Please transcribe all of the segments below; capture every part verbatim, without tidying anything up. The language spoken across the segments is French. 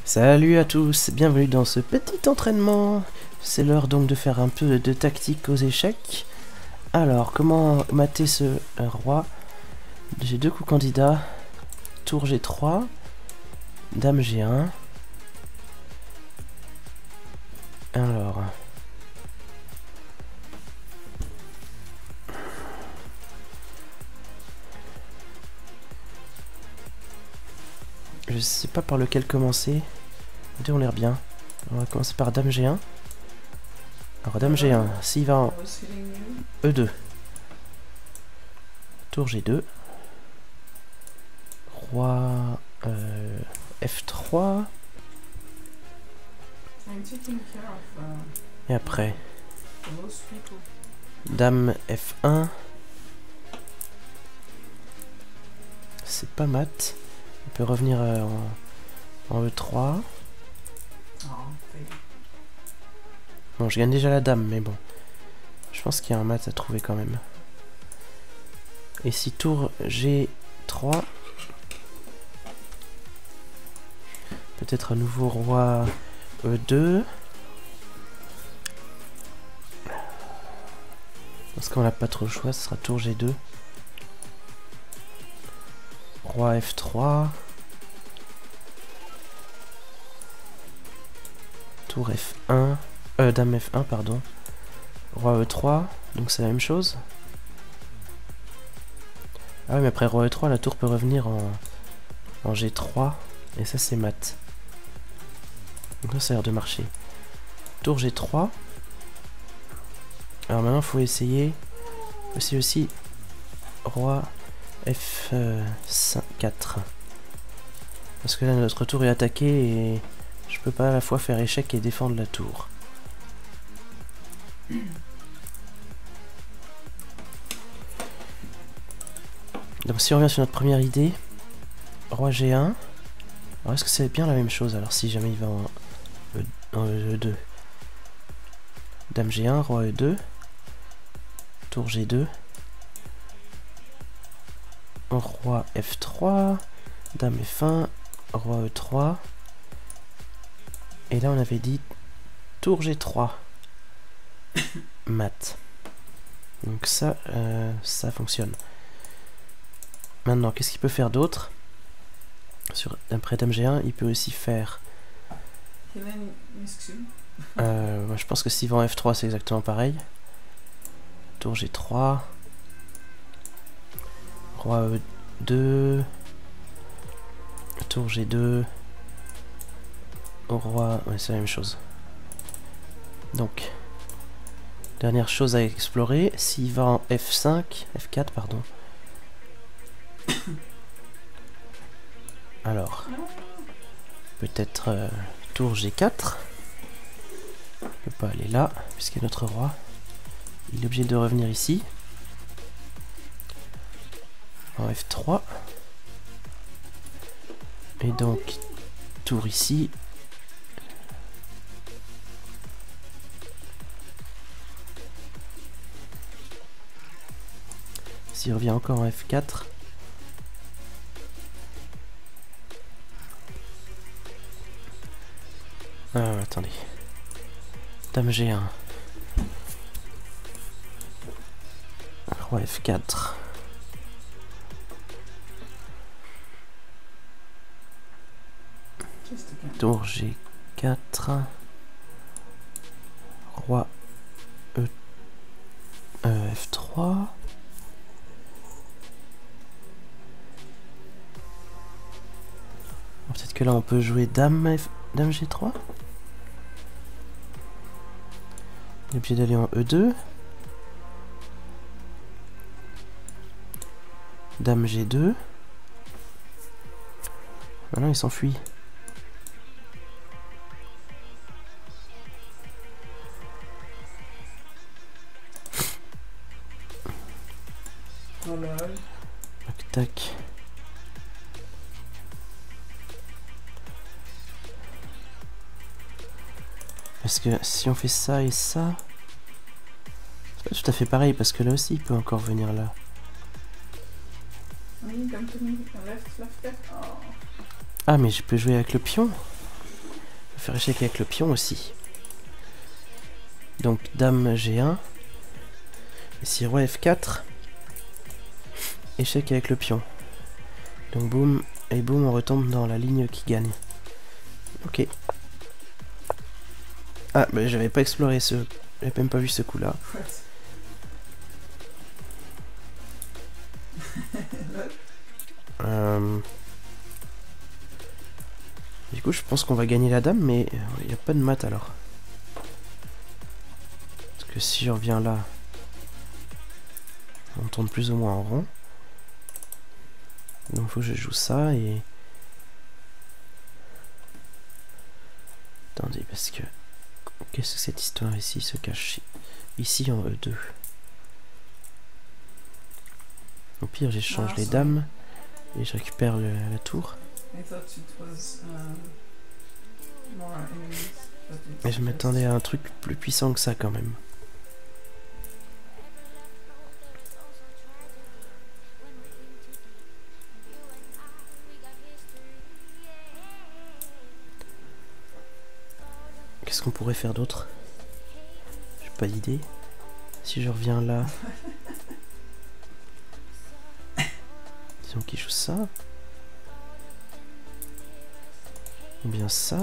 Salut à tous, bienvenue dans ce petit entraînement. C'est l'heure donc de faire un peu de tactique aux échecs. Alors, comment mater ce euh, roi? J'ai deux coups candidats. Tour G trois, Dame G un. Alors... Je sais pas par lequel commencer. Les deux ont l'air bien. On va commencer par Dame G un. Alors Dame G un, s'il va en E deux. Tour G deux. Roi euh, F trois. Et après Dame F un. C'est pas mat. On peut revenir euh, en, en E trois. Bon, je gagne déjà la dame, mais bon. Je pense qu'il y a un mat à trouver quand même. Et si tour G trois. Peut-être un nouveau roi E deux. Parce qu'on n'a pas trop le choix, ce sera tour G deux. Roi F trois. Tour F un. Euh, Dame F un, pardon. Roi E trois. Donc c'est la même chose. Ah oui, mais après Roi E trois, la tour peut revenir en, en G trois. Et ça, c'est mat. Donc là, ça a l'air de marcher. Tour G trois. Alors maintenant, il faut essayer aussi aussi Roi F quatre. Parce que là, notre tour est attaqué et je peux pas à la fois faire échec et défendre la tour. Donc si on revient sur notre première idée, Roi G un. Alors est-ce que c'est bien la même chose alors si jamais il va en, e, en E deux? Dame G un, Roi E deux, Tour G deux, Roi F trois, Dame F un, Roi E trois, et là on avait dit Tour G trois, mat. Donc ça, euh, ça fonctionne. Maintenant, qu'est-ce qu'il peut faire d'autre? Sur après Dame G un, il peut aussi faire... Euh, moi, je pense que s'il va en F trois, c'est exactement pareil. Tour G trois. Roi E deux. Tour G deux. Roi... Ouais, c'est la même chose. Donc, dernière chose à explorer. S'il va en F cinq... F quatre, pardon. Alors, peut-être euh, tour G quatre. Il peut pas aller là, puisqu'il y a notre roi. Il est obligé de revenir ici. En F trois. Et donc, tour ici. S'il revient encore en F quatre. Ah, attendez. Dame G un. Roi F quatre. Tour G quatre. Roi E euh, F trois. Peut-être que là on peut jouer Dame F... Dame G trois. Il est obligé d'aller en E deux. Dame G deux. Maintenant il s'enfuit. Voilà. Tac tac. Parce que si on fait ça et ça, c'est pas tout à fait pareil parce que là aussi il peut encore venir là. Oui, comme tout le monde. Left, left, left. Oh. Ah mais je peux jouer avec le pion. faire échec avec le pion aussi. Donc dame G un. Ici roi F quatre. Échec avec le pion. Donc boum, et boum, on retombe dans la ligne qui gagne. Ok. Ah, bah j'avais pas exploré ce... J'avais même pas vu ce coup-là. euh... Du coup, je pense qu'on va gagner la dame, mais il n'y a pas de mat alors. Parce que si je reviens là, on tourne plus ou moins en rond. Donc il faut que je joue ça et... Attendez, parce que... Qu'est-ce que cette histoire ici se cache ici en E deux? Au pire, j'échange les dames et je récupère le, la tour. Et je m'attendais à un truc plus puissant que ça quand même. Qu'est-ce qu'on pourrait faire d'autre? J'ai pas d'idée. Si je reviens là... Disons qu'il joue ça. Ou bien ça.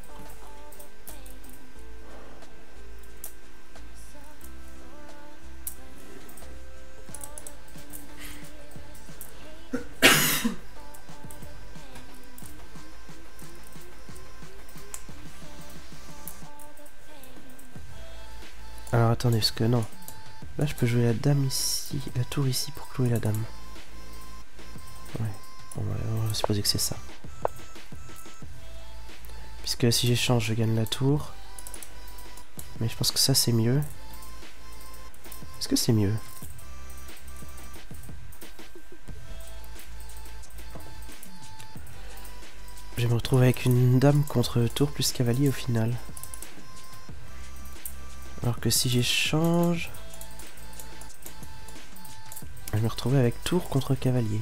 Alors attendez, parce que non. Là je peux jouer la dame ici, la tour ici pour clouer la dame. Ouais, on va, on va supposer que c'est ça. Puisque si j'échange, je gagne la tour. Mais je pense que ça c'est mieux. Est-ce que c'est mieux? Je vais me retrouver avec une dame contre tour plus cavalier au final. Alors que si j'échange... Je vais me retrouver avec tour contre cavalier.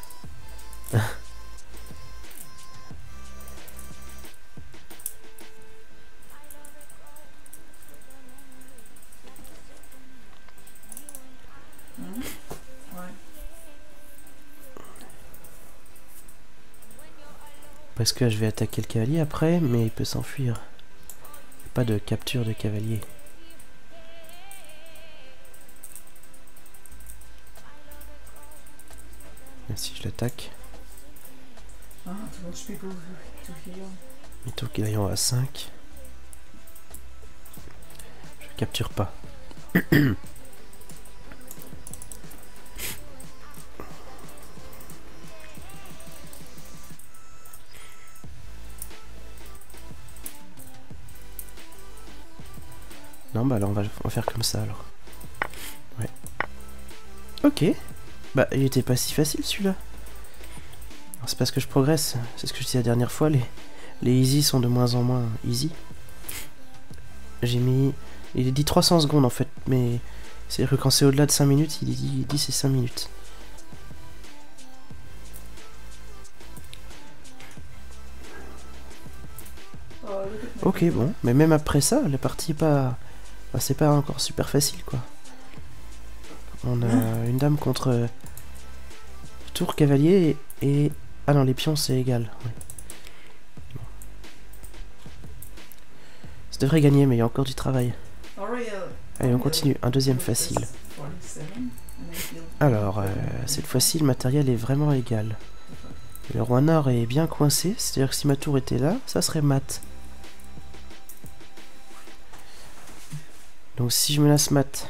Parce que je vais attaquer le cavalier après, mais il peut s'enfuir. Pas de capture de cavalier. Et si je l'attaque. Il tour qu'il aille en A cinq. Je capture pas. Non, bah alors on va, on va faire comme ça alors. Ouais. Ok. Bah il était pas si facile celui-là. C'est parce que je progresse. C'est ce que je disais la dernière fois. Les, les easy sont de moins en moins easy. J'ai mis... Il dit trois cents secondes en fait. Mais c'est-à-dire que quand c'est au-delà de cinq minutes, il dit, il dit c'est cinq minutes. Ok, bon. Mais même après ça, la partie est pas... Bah, c'est pas encore super facile quoi. On a une dame contre euh, tour cavalier et, et... Ah non, les pions c'est égal. Ouais. Bon. Ça devrait gagner mais il y a encore du travail. Allez, on continue. Un deuxième facile. Alors, euh, cette fois-ci le matériel est vraiment égal. Le roi nord est bien coincé, c'est-à-dire que si ma tour était là, ça serait mat. Donc si je menace mat...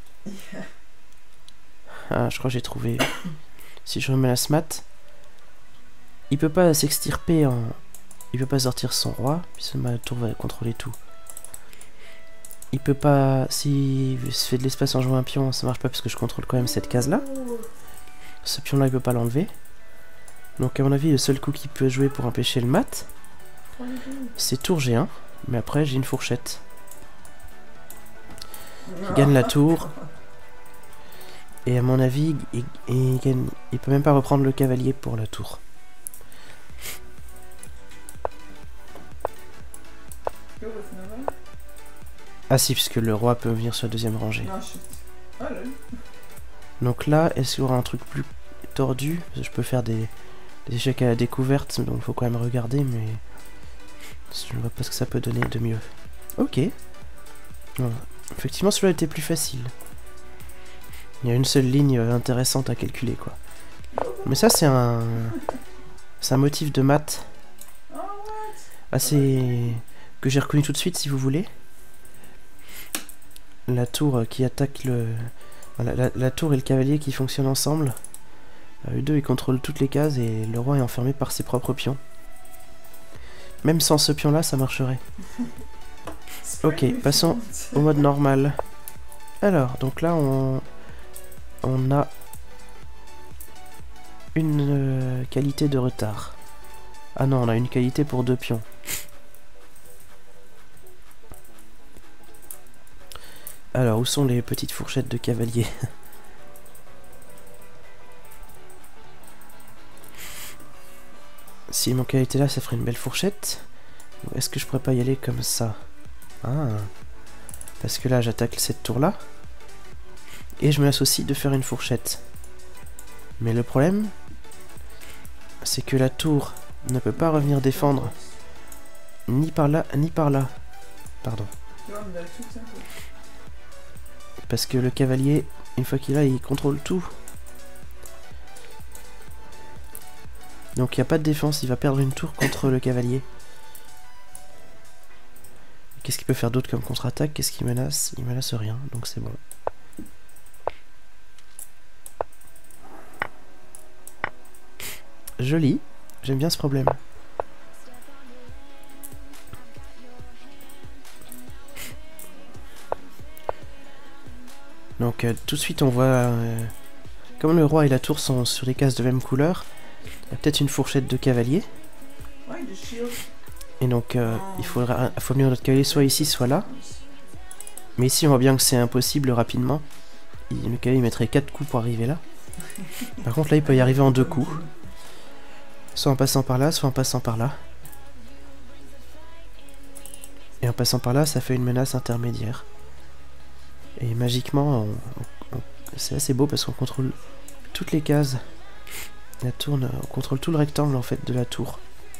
Ah, je crois que j'ai trouvé... Si je menace mat... Il peut pas s'extirper en... Il peut pas sortir son roi, puisque ma tour va contrôler tout. Il peut pas... S'il se fait de l'espace en jouant un pion, ça marche pas parce que je contrôle quand même cette case-là. Ce pion-là, il peut pas l'enlever. Donc à mon avis, le seul coup qu'il peut jouer pour empêcher le mat, c'est tour G un. Mais après, j'ai une fourchette. Il gagne la tour. Et à mon avis, il, il, gagne, il peut même pas reprendre le cavalier pour la tour. Ah si, puisque le roi peut venir sur la deuxième rangée. Donc là, est-ce qu'il y aura un truc plus tordu? Je peux faire des, des échecs à la découverte, donc il faut quand même regarder, mais je ne vois pas ce que ça peut donner de mieux. Ok. Bon. Effectivement, celui-là était plus facile. Il y a une seule ligne intéressante à calculer, quoi. Mais ça, c'est un... C'est un motif de maths assez... que j'ai reconnu tout de suite, si vous voulez. La tour qui attaque le... La, la, la tour et le cavalier qui fonctionnent ensemble. Euh, eux deux, ils contrôlent toutes les cases et le roi est enfermé par ses propres pions. Même sans ce pion-là, ça marcherait. Ok, passons au mode normal. Alors, donc là, on... On a... Une euh, qualité de retard. Ah non, on a une qualité pour deux pions. Alors, où sont les petites fourchettes de cavalier? Si mon cavalier était là, ça ferait une belle fourchette. Est-ce que je pourrais pas y aller comme ça? Ah. Parce que là, j'attaque cette tour-là. Et je me laisse aussi de faire une fourchette. Mais le problème, c'est que la tour ne peut pas revenir défendre ni par là, ni par là. Pardon. Parce que le cavalier, une fois qu'il a, il contrôle tout. Donc il n'y a pas de défense, il va perdre une tour contre le cavalier. Qu'est-ce qu'il peut faire d'autre comme contre-attaque? Qu'est-ce qu'il menace? Il menace rien, donc c'est bon. Joli, j'aime bien ce problème. Donc euh, tout de suite on voit, euh, comme le roi et la tour sont sur des cases de même couleur, il y a peut-être une fourchette de cavalier. Et donc euh, il faudra, faut venir notre cavalier soit ici soit là. Mais ici on voit bien que c'est impossible rapidement. Il, le cavalier mettrait quatre coups pour arriver là. Par contre là il peut y arriver en deux coups. Soit en passant par là, soit en passant par là. Et en passant par là, ça fait une menace intermédiaire. Et magiquement, on, on, c'est assez beau parce qu'on contrôle toutes les cases. La tour, on contrôle tout le rectangle en fait de la tour.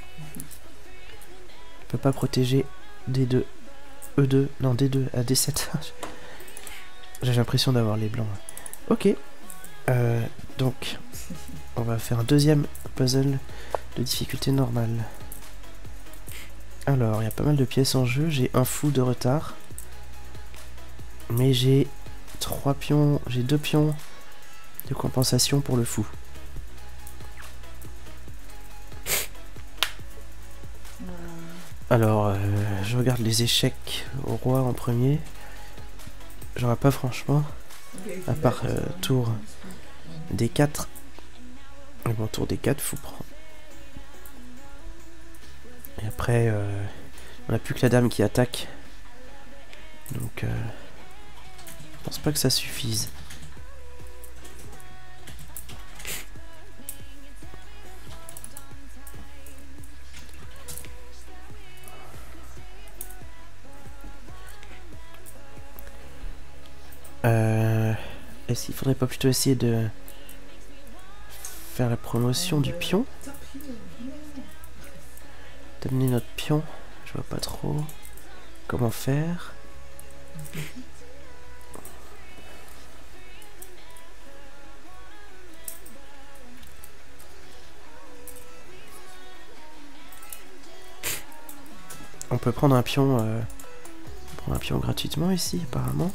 On peut pas protéger D deux, E deux, non D deux à D sept. J'ai l'impression d'avoir les blancs. Ok. Euh, donc, on va faire un deuxième puzzle de difficulté normale. Alors, il y a pas mal de pièces en jeu. J'ai un fou de retard. Mais j'ai trois pions, j'ai deux pions de compensation pour le fou. Alors, euh, je regarde les échecs au roi en premier. J'aurais pas franchement, à part euh, tour D quatre. Et bon, tour D quatre, faut prendre. Et après, euh, on n'a plus que la dame qui attaque. Donc, euh, je pense pas que ça suffise. Euh, Est-ce qu'il faudrait pas plutôt essayer de faire la promotion du pion? D'amener notre pion, je vois pas trop comment faire. On peut prendre un pion, euh, prendre un pion gratuitement ici apparemment.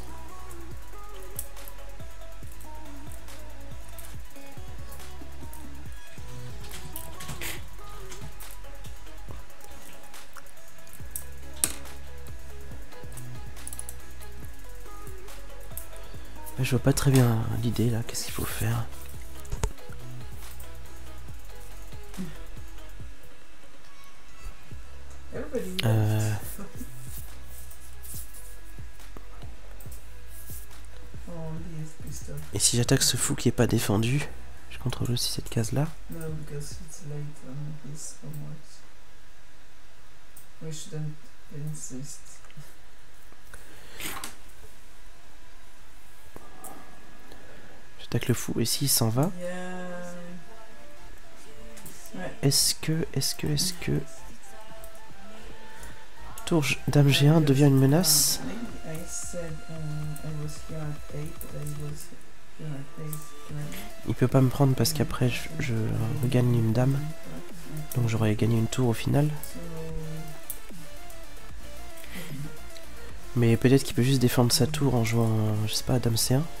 Je vois pas très bien l'idée là, qu'est-ce qu'il faut faire? Euh... Et si j'attaque ce fou qui est pas défendu, je contrôle aussi cette case là. insist. J'attaque le fou et s'il s'en va. Yeah. Ouais. Est-ce que, est-ce que, est-ce que... Tour G- Dame G un devient une menace. Um, I, I said um, I was here at eight, but I was here at eight twenty. Il peut pas me prendre parce qu'après je, je regagne une dame. Donc j'aurais gagné une tour au final. So, Mais peut-être qu'il peut juste défendre sa tour en jouant, je sais pas, Dame C un.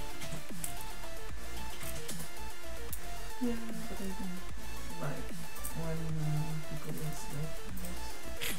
yeah, but I think like when uh, people is like this.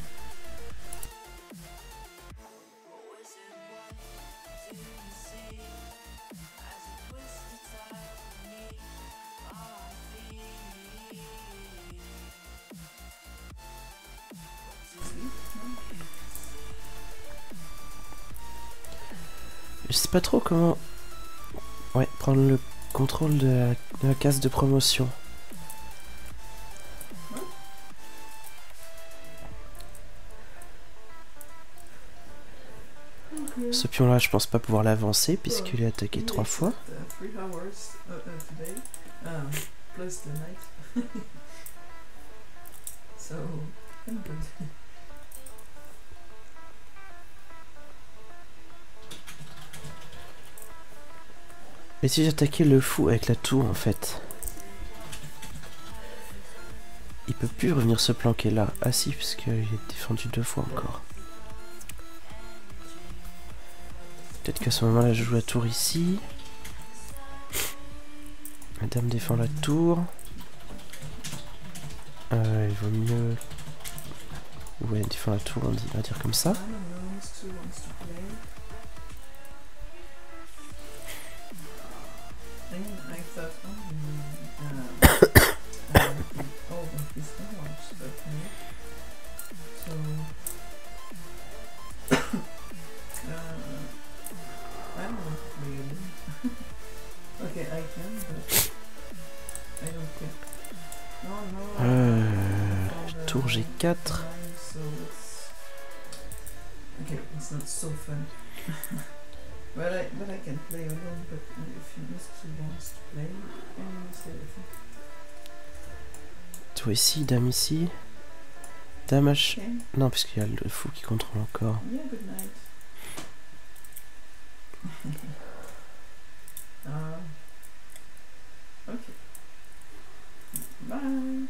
Je sais pas trop comment... Ouais, prendre le contrôle de la, de la case de promotion. Okay. Ce pion là, je pense pas pouvoir l'avancer puisqu'il est attaqué We trois fois. accept, uh, three hours uh, uh, today, um, plus the night. So, kind of good. Et si j'attaquais le fou avec la tour en fait? Il peut plus revenir se planquer là. Ah si, puisqu'il est défendu deux fois encore. Peut-être qu'à ce moment-là, je joue la tour ici. La dame défend la tour. Euh, il vaut mieux... Ouais, défend la tour, on, dit, on va dire comme ça. I don't know, Mister wants to play. And I thought, oh, um, um, oh, he's gonna watch that me. So, uh, I don't want to play again. Okay, I can, but I don't care. No, no. Euh, on the tour G quatre. line, so it's okay. It's not so fun. But I, but I can play alone. But if Mister wants to play, then say everything. Tour ici, dame ici. Dame H... Okay. Non, puisqu'il y a le fou qui contrôle encore. Yeah. Good night. uh, okay. Bye.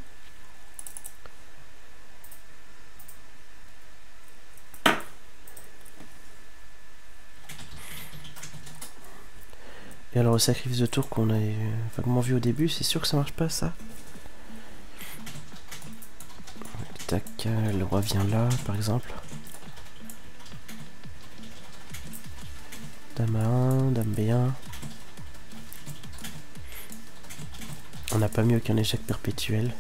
Et alors, le sacrifice de tour qu'on a vaguement vu au début, c'est sûr que ça marche pas, ça? Tac, le roi vient là, par exemple. Dame A un, dame B un. On n'a pas mieux qu'un échec perpétuel.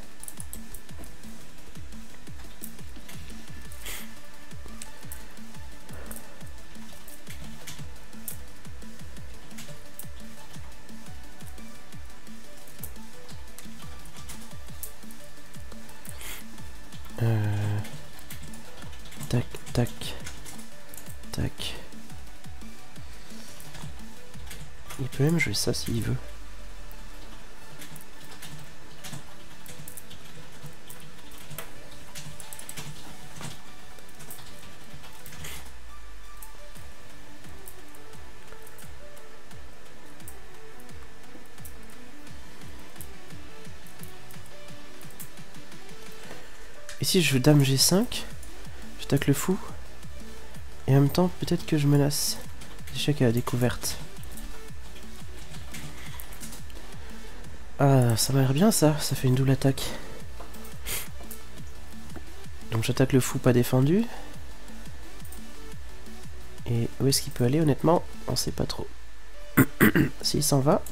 Euh... Tac, tac, tac. Il peut même jouer ça s'il veut. Et si je joue dame G cinq, j'attaque le fou, et en même temps peut-être que je menace l'échec à la découverte. Ah, ça m'a l'air bien ça, ça fait une double attaque. Donc j'attaque le fou pas défendu. Et où est-ce qu'il peut aller honnêtement? On sait pas trop. S'il s'en va,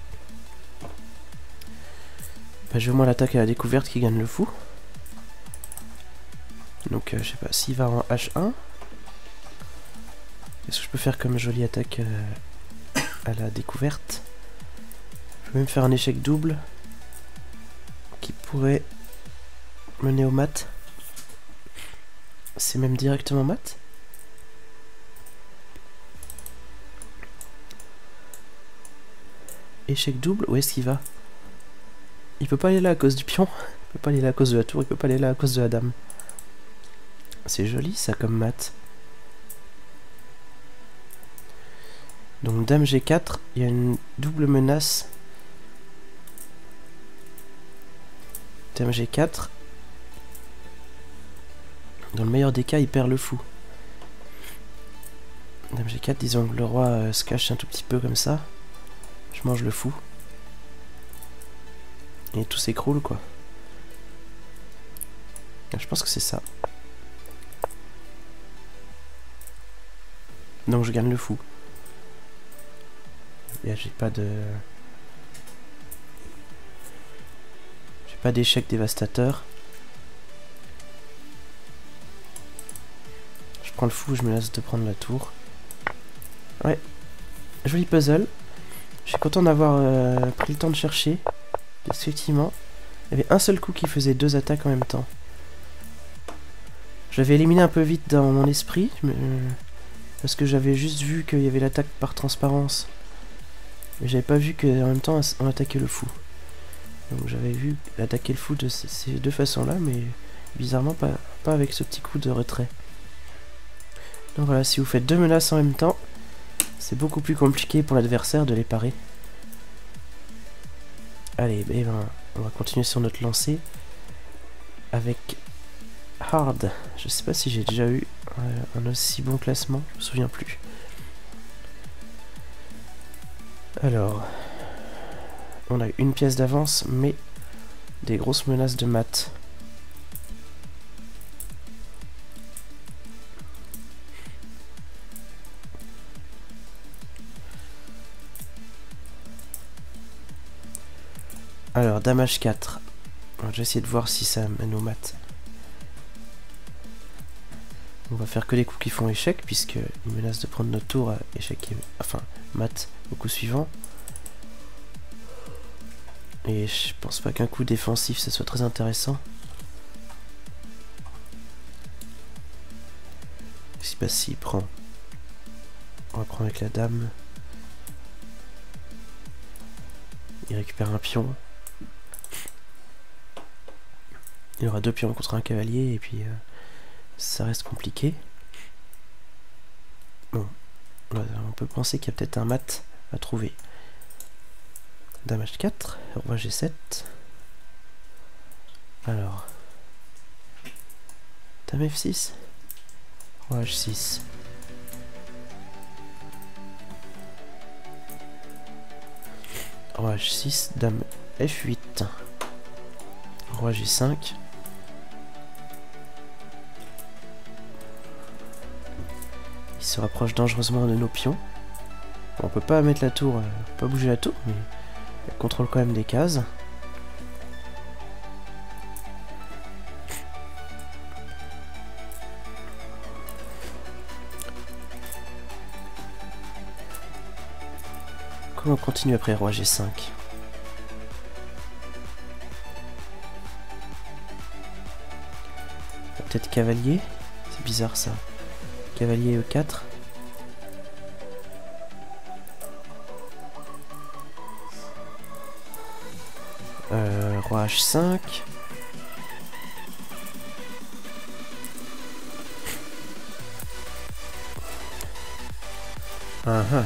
bah, je veux moi l'attaque à la découverte qui gagne le fou. Donc euh, je sais pas, s'il va en H un, qu'est-ce que je peux faire comme jolie attaque euh, à la découverte? Je peux même faire un échec double qui pourrait mener au mat. C'est même directement mat. Échec double, où est-ce qu'il va? Il peut pas aller là à cause du pion. Il peut pas aller là à cause de la tour, il peut pas aller là à cause de la dame. C'est joli ça comme mat. Donc dame G quatre, il y a une double menace. Dame G quatre. Dans le meilleur des cas, il perd le fou. Dame G quatre, disons que le roi euh, se cache un tout petit peu comme ça. Je mange le fou. Et tout s'écroule quoi. Je pense que c'est ça. Donc je gagne le fou. Et j'ai pas de... J'ai pas d'échec dévastateur. Je prends le fou, je me laisse de prendre la tour. Ouais. Joli puzzle. Je suis content d'avoir euh, pris le temps de chercher. Effectivement. Il y avait un seul coup qui faisait deux attaques en même temps. J'avais éliminé un peu vite dans mon esprit. Mais, euh, parce que j'avais juste vu qu'il y avait l'attaque par transparence. Mais j'avais pas vu qu'en même temps on attaquait le fou. Donc j'avais vu attaquer le fou de ces deux façons-là, mais bizarrement pas, pas avec ce petit coup de retrait. Donc voilà, si vous faites deux menaces en même temps, c'est beaucoup plus compliqué pour l'adversaire de les parer. Allez, ben, ben, on va continuer sur notre lancée avec Hard. Je sais pas si j'ai déjà eu euh, un aussi bon classement, je me souviens plus. Alors, on a une pièce d'avance, mais des grosses menaces de mat. Alors, dame H quatre. Alors, je vais essayer de voir si ça mène au mat. On va faire que les coups qui font échec, puisqu'il menace de prendre notre tour à échec et... Enfin, mat au coup suivant. Et je pense pas qu'un coup défensif, ça soit très intéressant. Je sais pas s'il prend. On va prendre avec la dame. Il récupère un pion. Il aura deux pions contre un cavalier et puis euh, ça reste compliqué. Bon, on peut penser qu'il y a peut-être un mat à trouver. Dame H quatre, roi G sept. Alors, dame F six, roi H six. Roi H six, dame F huit, roi G cinq. Il se rapproche dangereusement de nos pions. Bon, on peut pas mettre la tour, euh, pas bouger la tour, mais elle contrôle quand même des cases. Comment on continue après roi G cinq? Peut-être cavalier? C'est bizarre ça. Cavalier E quatre. Euh, roi H cinq. Ah ah.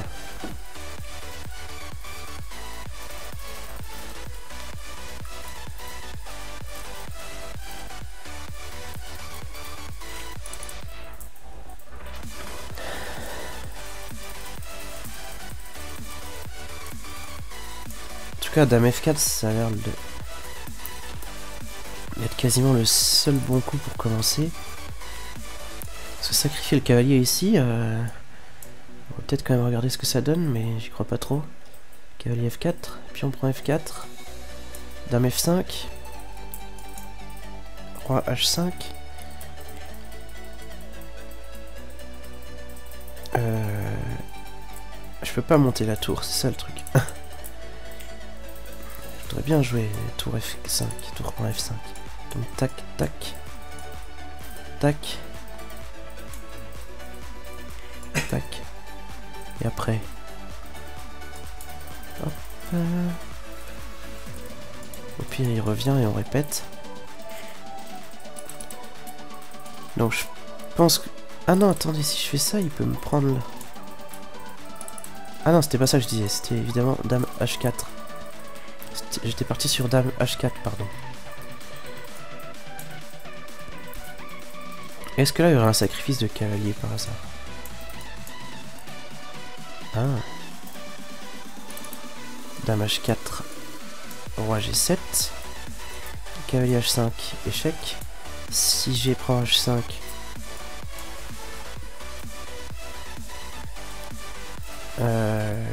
En tout cas, dame F quatre, ça a l'air de... d'être quasiment le seul bon coup pour commencer. Parce que sacrifier le cavalier ici, euh... on va peut-être quand même regarder ce que ça donne, mais j'y crois pas trop. Cavalier F quatre, puis on prend F quatre. Dame F cinq. Roi H cinq. Euh... Je peux pas monter la tour, c'est ça le truc. Je voudrais bien jouer tour F cinq, tour en F cinq. Donc tac, tac, tac, tac. Et après. Hop. Euh... Au pire, il revient et on répète. Donc je pense que... Ah non, attendez, si je fais ça, il peut me prendre... Le... Ah non, c'était pas ça que je disais, c'était évidemment Dame H quatre. J'étais parti sur Dame H quatre, pardon. Est-ce que là, il y aurait un sacrifice de cavalier par hasard? Ah. Dame H quatre, Roi G sept, Cavalier H cinq, échec. Si G prend H cinq... Euh...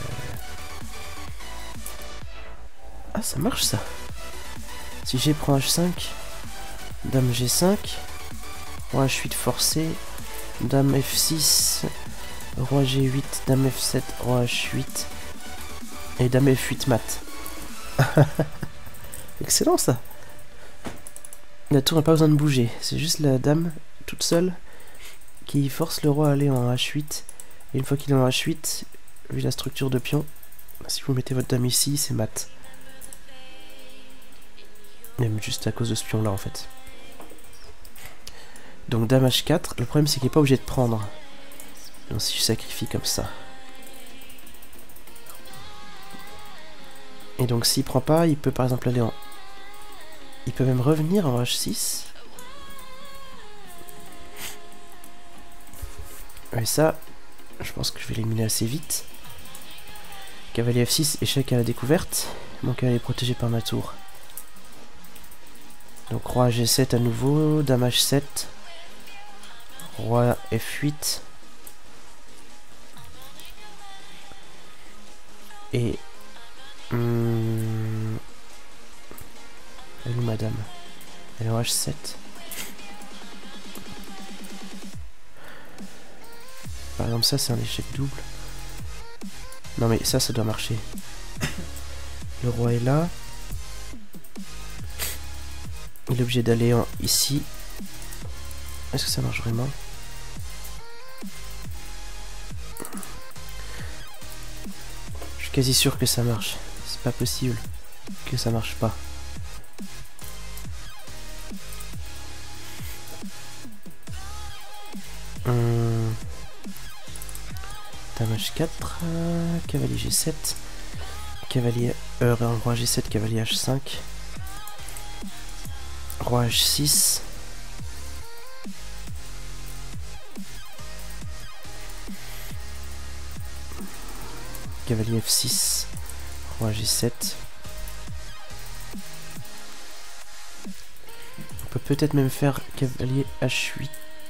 Ah, ça marche ça. Si G prend H cinq, Dame G cinq, Roi H huit forcé, Dame F six, Roi G huit, Dame F sept, Roi H huit et Dame F huit mat. Excellent ça. La tour n'a pas besoin de bouger, c'est juste la dame toute seule qui force le roi à aller en H huit. Et une fois qu'il est en H huit, vu la structure de pion, si vous mettez votre dame ici, c'est mat. Même juste à cause de ce pion là en fait. Donc dame H quatre, le problème c'est qu'il n'est pas obligé de prendre. Donc si je sacrifie comme ça. Et donc s'il prend pas, il peut par exemple aller en... Il peut même revenir en H six. Et ça, je pense que je vais l'éliminer assez vite. Cavalier F six, échec à la découverte. Mon cavalier est protégé par ma tour. Donc Roi G sept à nouveau, Dame H sept. Roi F huit. Et... Hum, elle est où madame? Elle est en H sept. Par exemple ça c'est un échec double. Non mais ça ça doit marcher. Le roi est là. Il est obligé d'aller en... ici. Est-ce que ça marche vraiment? Je suis quasi sûr que ça marche. C'est pas possible que ça marche pas. Hum... Dame H quatre, euh, cavalier G sept, cavalier euh, roi G sept, cavalier H cinq, roi H six, cavalier F six, roi G sept. On peut peut-être même faire cavalier H huit.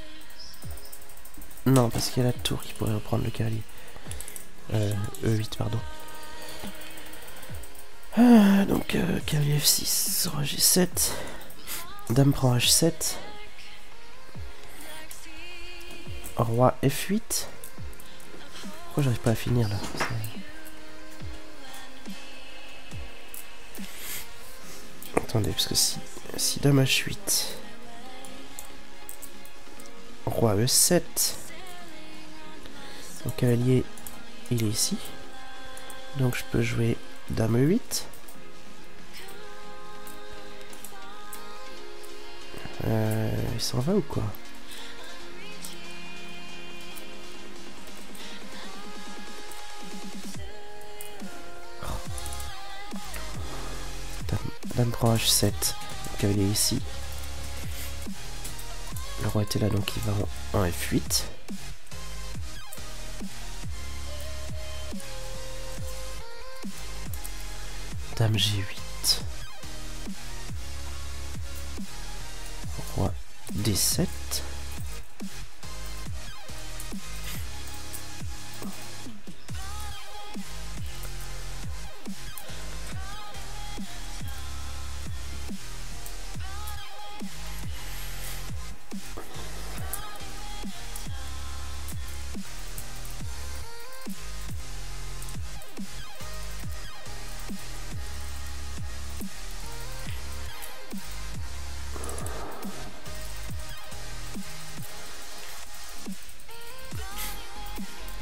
Non, parce qu'il y a la tour qui pourrait reprendre le cavalier. Euh, E huit, pardon. Ah, donc, euh, cavalier F six, roi G sept. Dame prend H sept. Roi F huit. Pourquoi j'arrive pas à finir là? Attendez, parce que si, si Dame H huit. Roi E sept. Mon cavalier, il est ici. Donc je peux jouer Dame E huit. Euh, il s'en va ou quoi? Dame, Dame prend H sept. Le cavalier est ici. Le roi était là, donc il va en, en F huit. Dame G huit. Roi D sept.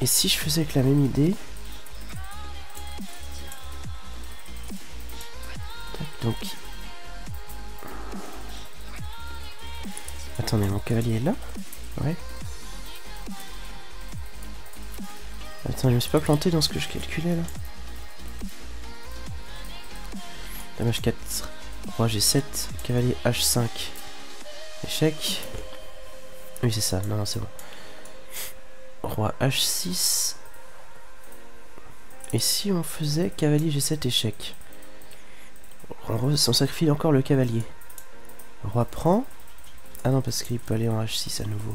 Et si je faisais avec la même idée... Tac, donc... Attendez, mon cavalier est là? Ouais. Attends, je me suis pas planté dans ce que je calculais là. Dame H quatre, roi G sept, cavalier H cinq. Échec. Oui, c'est ça, non, c'est bon. Roi H six. Et si on faisait cavalier G sept, échec? On, on sacrifie encore le cavalier. Roi prend. Ah non, parce qu'il peut aller en H six à nouveau.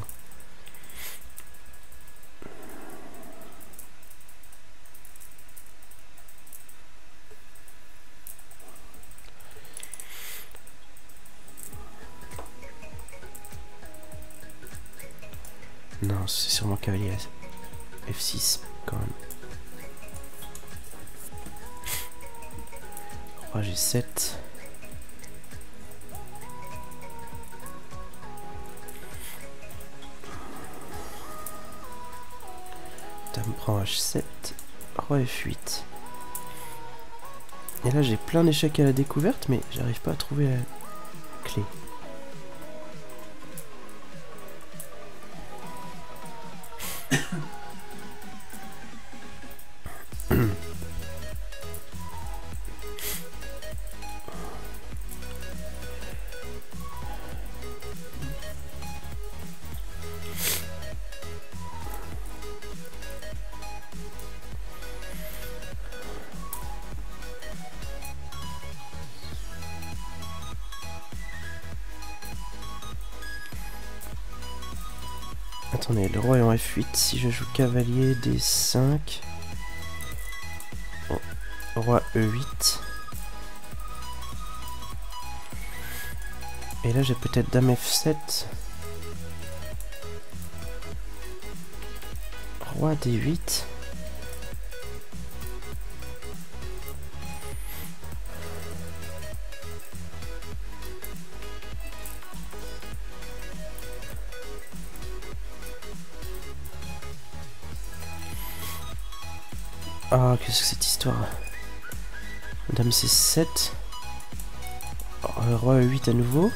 Non, c'est sûrement cavalier F six quand même. Roi G sept. Dame prend H sept. Roi F huit. Et là j'ai plein d'échecs à la découverte, mais j'arrive pas à trouver la clé. Attendez, le roi est en F huit, si je joue cavalier D cinq, oh, roi E huit, et là j'ai peut-être dame F sept, roi D huit, ah, oh, qu'est-ce que cette histoire? Dame C sept. Oh, roi E huit à nouveau.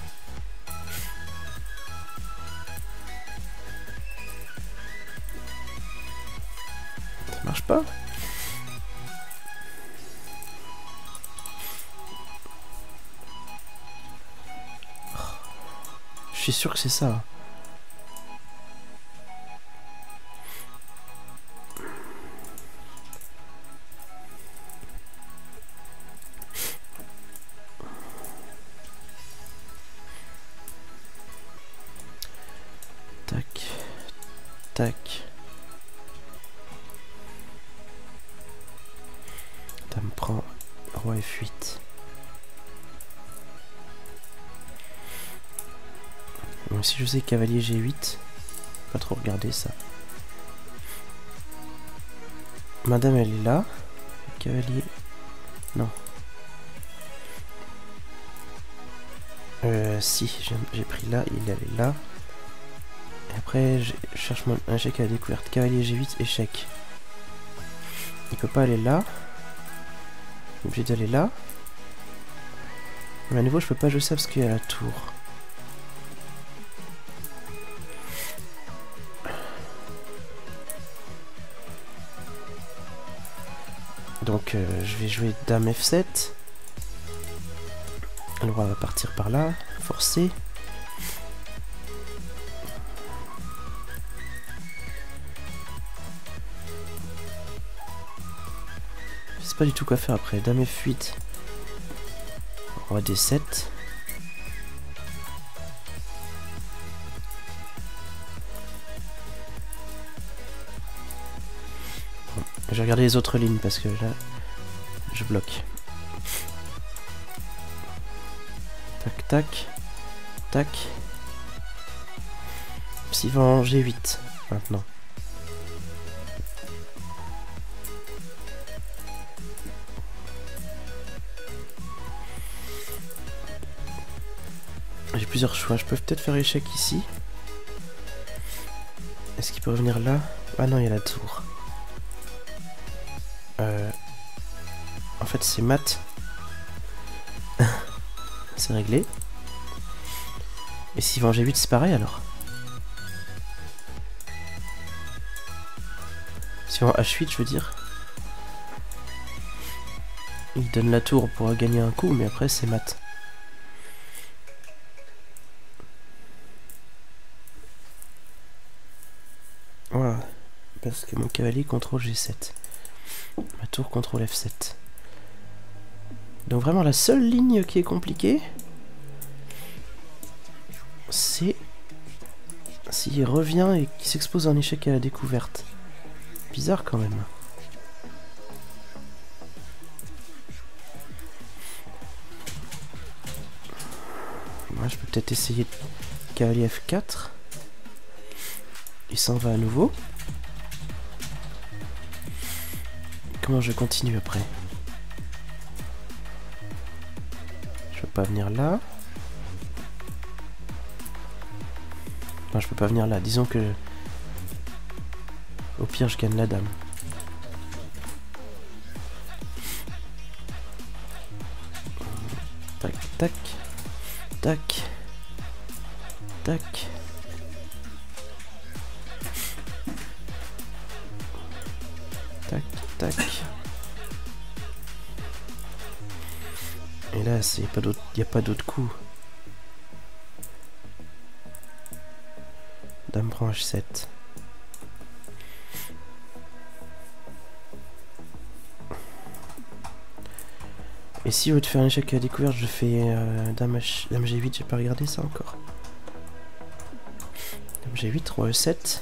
Ça marche pas? Oh. Je suis sûr que c'est ça. Tac, tac. Dame prend roi F huit. Bon, si je faisais cavalier G huit, pas trop regarder ça. Madame elle est là. Cavalier. Non. Euh, si, j'ai pris là, il est là. Et après, je cherche mon échec à la découverte. Cavalier G huit, échec. Il peut pas aller là. Il est obligé d'aller là. Mais à nouveau, je peux pas jouer ça parce qu'il y a la tour. Donc, euh, je vais jouer dame F sept. Le roi va partir par là, forcer. Je sais pas du tout quoi faire après. Dame F huit. Roi D sept. Bon, je vais regarder les autres lignes parce que là, je bloque. Tac, tac, tac. Suivant G huit, maintenant. J'ai plusieurs choix. Je peux peut-être faire échec ici. Est-ce qu'il peut revenir là? Ah non, il y a la tour. Euh... En fait, c'est mat. C'est réglé. Et si va en G huit, c'est pareil alors. Si on va en H huit, je veux dire. Il donne la tour pour gagner un coup, mais après, c'est mat. Voilà. Parce que mon cavalier contrôle G sept. Ma tour contrôle F sept. Donc vraiment la seule ligne qui est compliquée, c'est s'il revient et qu'il s'expose à un échec à la découverte. Bizarre quand même. Moi je peux peut-être essayer cavalier F quatre. Il s'en va à nouveau. Comment je continue après? Je peux pas venir là. Non, je peux pas venir là. Disons que... Au pire, je gagne la dame. Tac, tac. Tac. Tac. Tac, tac. Et là, c'est pas d'autre, y a pas d'autre coup. Dame prend H sept. Et si au lieu de faire un échec à la découverte, je fais euh, dame, H, dame G huit, j'ai pas regardé ça encore. Dame G huit, roi E sept.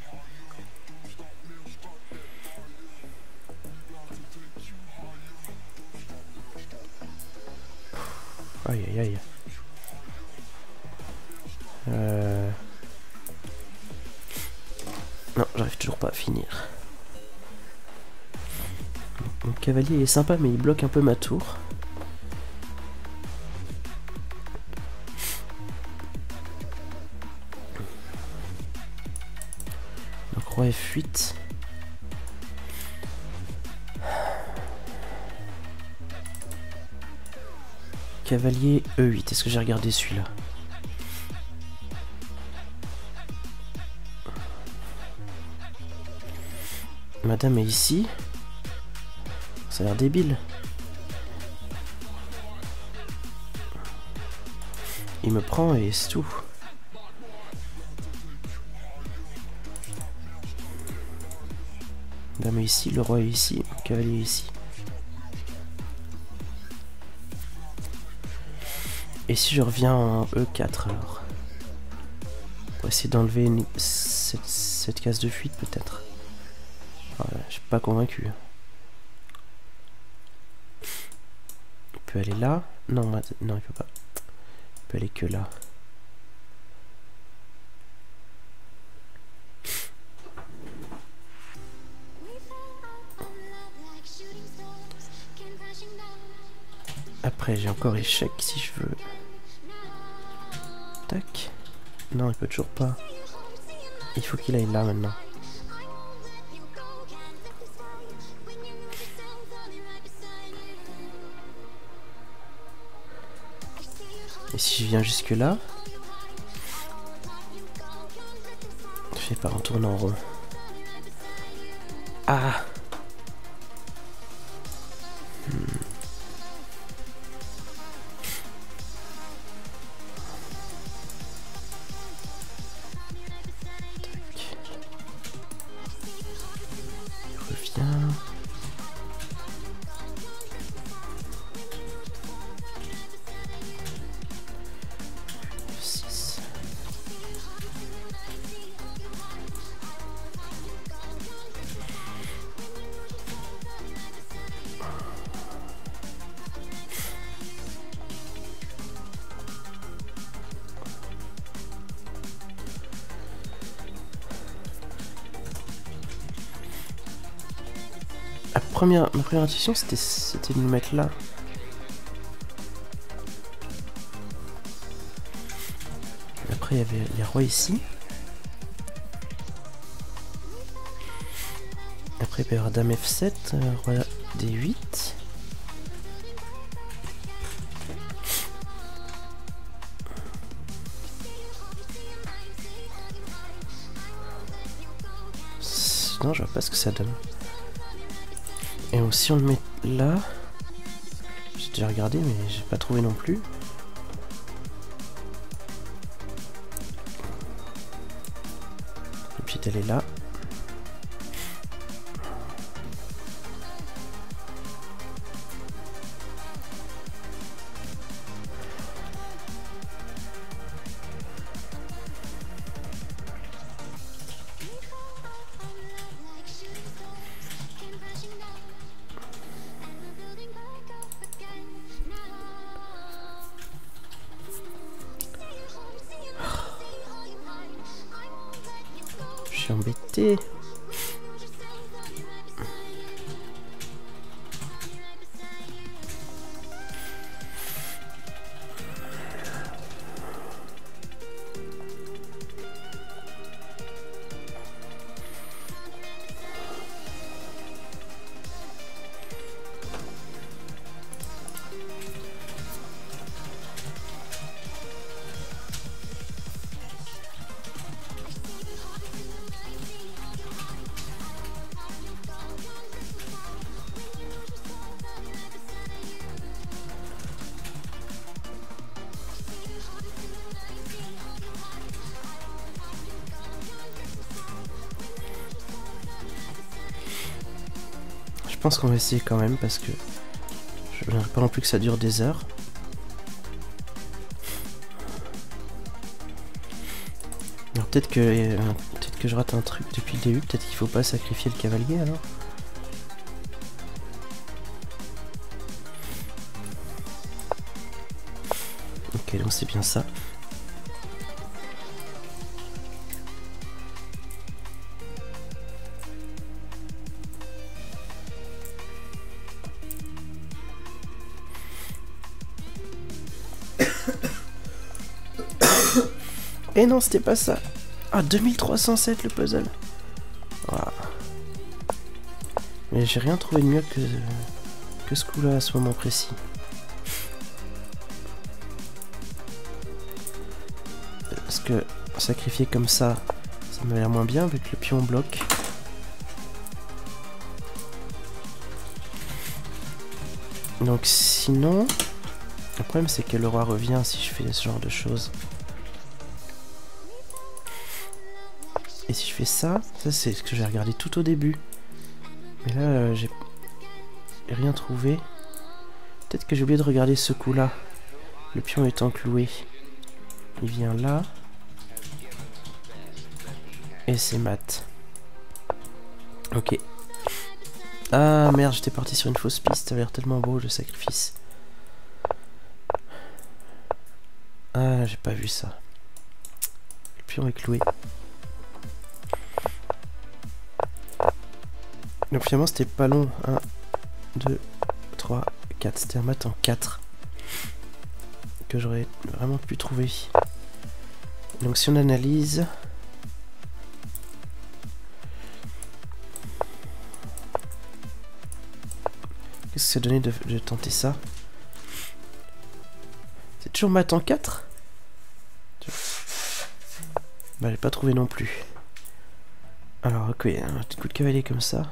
Aïe aïe aïe. Euh... Non, j'arrive toujours pas à finir. Mon cavalier est sympa, mais il bloque un peu ma tour. Donc roi F huit. Cavalier E huit, est-ce que j'ai regardé celui-là? Madame est ici. Ça a l'air débile. Il me prend et c'est tout. Dame est ici, le roi est ici, le cavalier est ici. Et si je reviens en E quatre alors? Pour essayer d'enlever cette, cette case de fuite peut-être. Voilà, je suis pas convaincu. Il peut aller là. Non, non, il peut pas. Il peut aller que là. Après, j'ai encore échec si je veux. Tac. Non, il peut toujours pas. Il faut qu'il aille là maintenant. Et si je viens jusque là, je fais pas en tournant en rond. Ah. Hmm. La première, ma première intuition c'était c'était de me mettre là. Et après il y avait les rois ici. Après il peut y avoir dame F sept, euh, roi D huit. Non, je vois pas ce que ça donne. Et donc, si on le met là, j'ai déjà regardé, mais j'ai pas trouvé non plus. Et puis elle est là. Je suis embêté. Je pense qu'on va essayer quand même parce que je ne veux pas non plus que ça dure des heures. Alors peut-être que euh, peut-être que je rate un truc depuis le début, peut-être qu'il faut pas sacrifier le cavalier alors. Ok, donc c'est bien ça. Et non, c'était pas ça. Ah, deux mille trois cent sept le puzzle. Voilà. Mais j'ai rien trouvé de mieux que, que ce coup-là à ce moment précis. Parce que sacrifier comme ça, ça m'a l'air moins bien vu que le pion bloque. Donc sinon, le problème c'est que le roi revient si je fais ce genre de choses. Et si je fais ça, ça c'est ce que j'ai regardé tout au début. Mais là, euh, j'ai rien trouvé. Peut-être que j'ai oublié de regarder ce coup-là. Le pion étant cloué. Il vient là. Et c'est mat. Ok. Ah merde, j'étais parti sur une fausse piste. Ça a l'air tellement beau le sacrifice. Ah, j'ai pas vu ça. Le pion est cloué. Donc finalement c'était pas long. un, deux, trois, quatre. C'était un mat en quatre. Que j'aurais vraiment pu trouver. Donc si on analyse... Qu'est-ce que ça donnait de, de tenter ça? C'est toujours mat en quatre? Bah j'ai pas trouvé non plus. Alors ok, un petit coup de cavalier comme ça.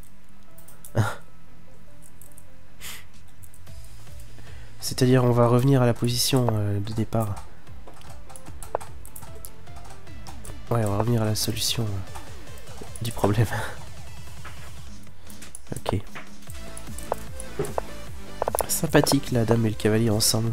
C'est-à-dire on va revenir à la position euh, de départ. Ouais, on va revenir à la solution euh, du problème. Ok. Sympathique la dame et le cavalier ensemble.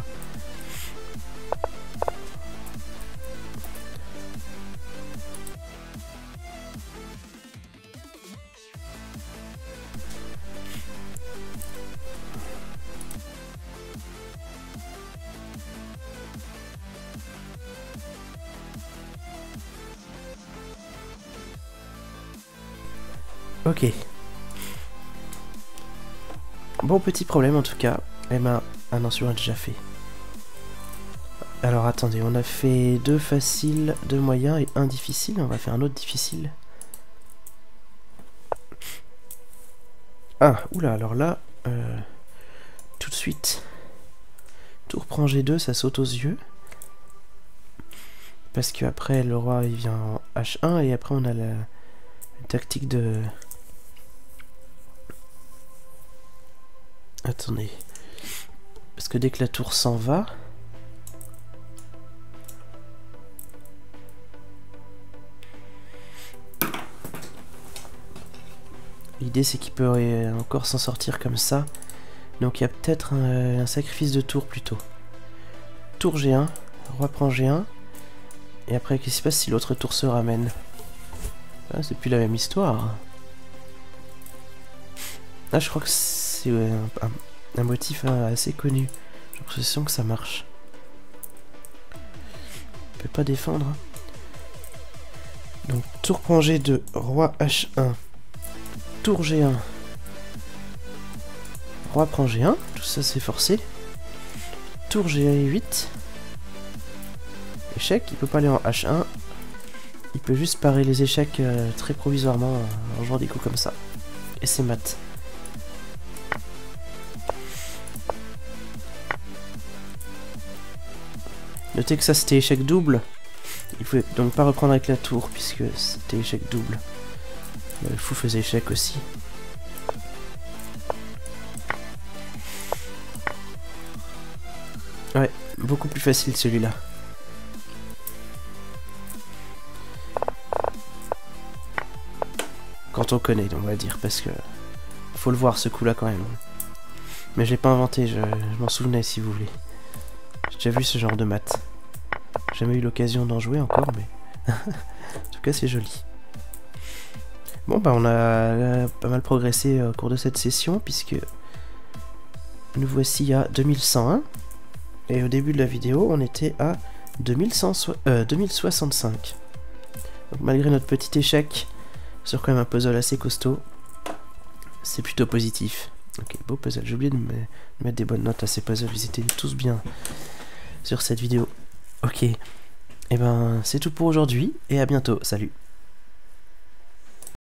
Ok. Bon petit problème en tout cas. Eh ben, ah non, celui-là on a déjà fait. Alors attendez, on a fait deux faciles, deux moyens et un difficile. On va faire un autre difficile. Ah, oula, alors là, euh, tout de suite, tour prend G deux, ça saute aux yeux. Parce que après le roi il vient en H un et après on a la, la tactique de... Attendez. Parce que dès que la tour s'en va... L'idée c'est qu'il peut encore s'en sortir comme ça. Donc il y a peut-être un, un sacrifice de tour plutôt. Tour G un, roi prend G un. Et après qu'est-ce qui se passe si l'autre tour se ramène? Ah, c'est plus la même histoire. Ah, je crois que c'est ouais, un, un, un motif hein, assez connu. J'ai l'impression que ça marche. On peut pas défendre. Hein. Donc tour prend G deux, roi H un. Tour G un. Roi prend G un, tout ça c'est forcé. Tour G huit. Échec, il peut pas aller en H un. Il peut juste parer les échecs euh, très provisoirement euh, en jouant des coups comme ça. Et c'est mat. Notez que ça c'était échec double. Il pouvait donc pas reprendre avec la tour puisque c'était échec double. Le fou faisait échec aussi. Ouais, beaucoup plus facile celui-là. Quand on connaît, on va dire, parce que faut le voir ce coup-là quand même. Mais je l'ai pas inventé, je, je m'en souvenais si vous voulez. J'ai déjà vu ce genre de maths. J'ai jamais eu l'occasion d'en jouer encore, mais en tout cas c'est joli. Bon bah on a euh, pas mal progressé au cours de cette session puisque nous voici à deux mille cent un et au début de la vidéo on était à deux mille soixante-cinq. Donc malgré notre petit échec sur quand même un puzzle assez costaud, c'est plutôt positif. Ok, beau puzzle, j'ai oublié de, me, de mettre des bonnes notes à ces puzzles, ils étaient tous bien sur cette vidéo. Ok, et ben c'est tout pour aujourd'hui et à bientôt, salut.